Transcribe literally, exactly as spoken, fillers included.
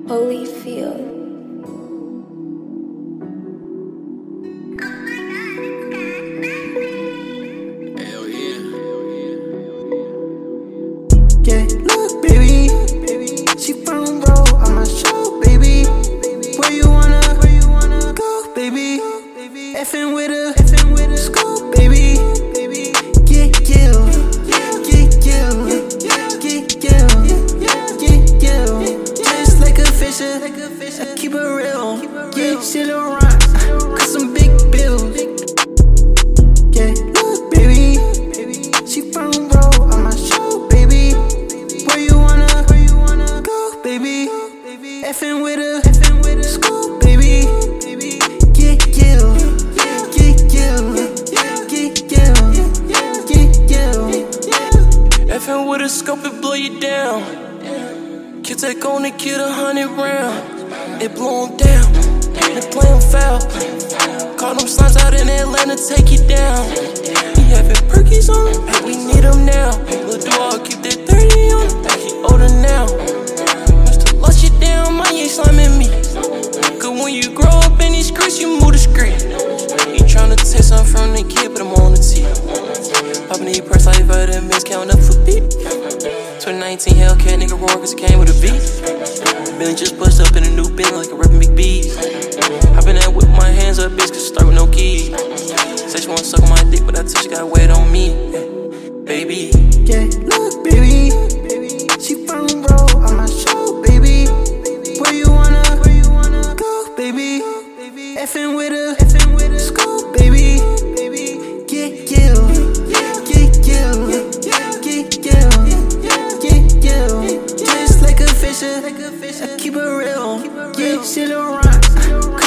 Holyfield. Yeah, look, baby, she from roll on my show, baby. Where you wanna, where you wanna go, baby? Effin' with a, effin' with a scoop, baby. Get killed, get killed, get killed, get killed. Just like a fisher, I keep it real. Yeah, she little rocks, cause some big bills. Yeah, look, baby, she from roll on my show, baby. Where you wanna, where you wanna go, baby? Effin' with a, effin' with a scoop, baby. Get killed, get killed, get killed, get killed. Effin' with a scope, it blow you down. Kill take on it, kill a hundred round. It blow 'em down, they play 'em foul. Call them slimes out in Atlanta, take you down. He having perkies on him, hey, we need 'em now. Lil' dog, keep that thirty on him, he older now. Mister Lost you down, my ain't sliming me. Cause when you grow up in these streets, you move discreet. He tryna take something from the kid, but I'm on the tee. Poppin' these purse like vitamins, counting up for beat. twenty nineteen Hellcat, nigga roar cause it came with a beat. Billy just pushed up in a new bin like a rapping big B. Hoppin' that with my hands up, bitch, cause start with no keys. Say she wanna suck on my dick, but I tell she got weight on me, baby. Yeah, look, baby, she from roll on my show, baby. Where you wanna, where you wanna go, baby? Effin' with a, effin' with a scoop, baby. Get killed, get killed, get killed, get killed. Just like a fisher, I keep it real. Yeah, she little rocks.